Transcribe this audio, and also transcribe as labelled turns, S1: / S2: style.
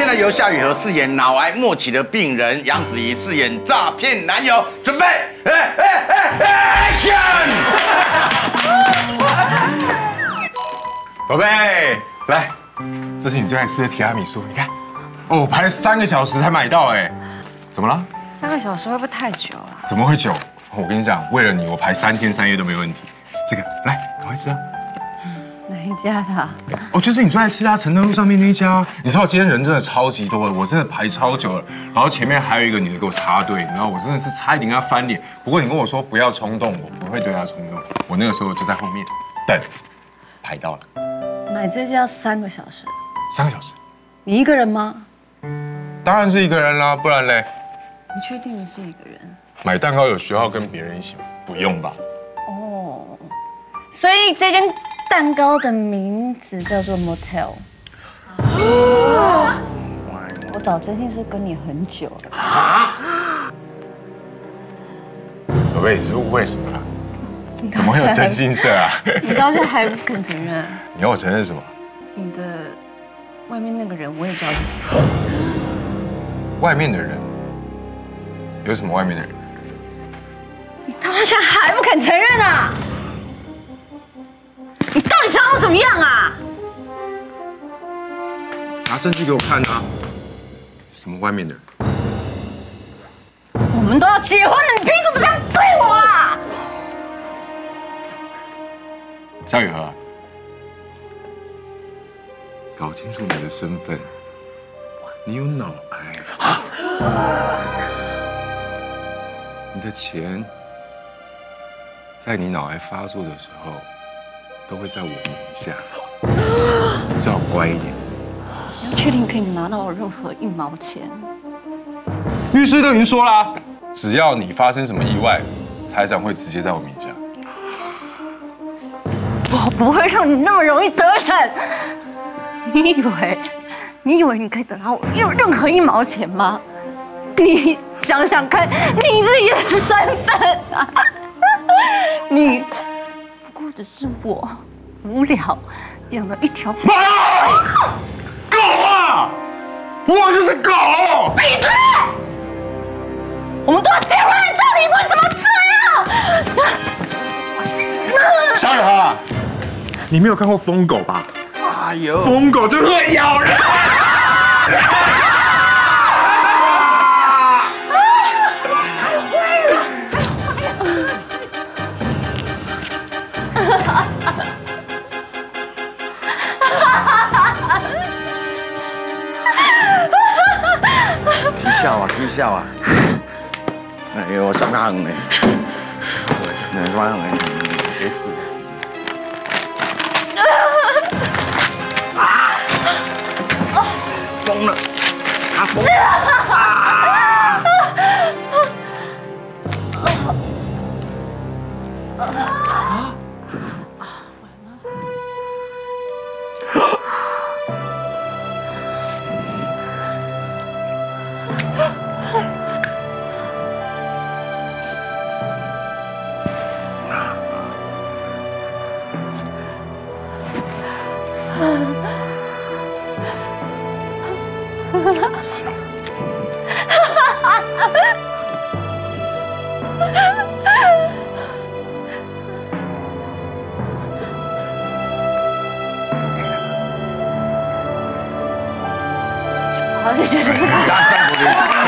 S1: 现在由夏雨荷饰演脑癌末期的病人，杨子怡饰演诈骗男友。准备，Action！
S2: 宝贝，来，这是你最爱吃的提拉米苏，你看，哦，我排了3个小时才买到，哎，怎么了
S3: ？3个小时会不会太久啊？
S2: 怎么会久？我跟你讲，为了你，我排3天3夜都没问题。这个，来，赶快吃啊！
S3: 哪一家的？
S2: 哦，就是你最爱吃啊，承德路上面那一家。你知道今天人真的超级多的，我真的排超久了。然后前面还有一个女的给我插队，然后我真的是差一点跟她翻脸。不过你跟我说不要冲动，我不会对她冲动。我那个时候就在后面等，排到了。
S3: 买这些要3个小时。
S2: 3个小时？
S3: 你一个人吗？
S2: 当然是一个人啦，不然嘞？
S3: 你确定你是一个人？
S2: 买蛋糕有需要跟别人一起吗？不用吧？
S3: 哦，所以这间蛋糕的名字叫做 Motel。我找真心是跟你很久了。啊？
S2: 宝贝，你是误会什么了？怎么会有真心社啊？
S3: 你到现在还不肯承认？
S2: 你要我承认什么？
S3: 你的外面那个人我也知道是谁。
S2: 外面的人？有什么外面的人？
S3: 你到现在还不肯承认啊？你到底想要我怎么样啊？
S2: 拿证据给我看啊！什么外面的人？
S3: 我们都要结婚了，你凭什么这样对我啊？
S2: 夏雨荷，搞清楚你的身份，你有脑癌，你的钱在你脑癌发作的时候都会在我名下，最好乖一点。
S3: 你要确定可以拿到我任何1毛钱？
S2: 律师都已经说啦，只要你发生什么意外，财产会直接在我名下。
S3: 我不会让你那么容易得逞。你以为你可以得到我任何1毛钱吗？你想想看你自己的身份啊！你不过只是我无聊养了一条狗
S2: 啊！我就是狗！
S3: 闭嘴！我们都要结婚了，到底为什么这样？
S2: 小雨荷，你没有看过疯狗吧？
S1: 哎呦，
S2: 疯狗就是会咬人。
S1: 起笑啊！哎呦，上行嘞，上行嘞，没事。疯了，他疯了！好，谢谢。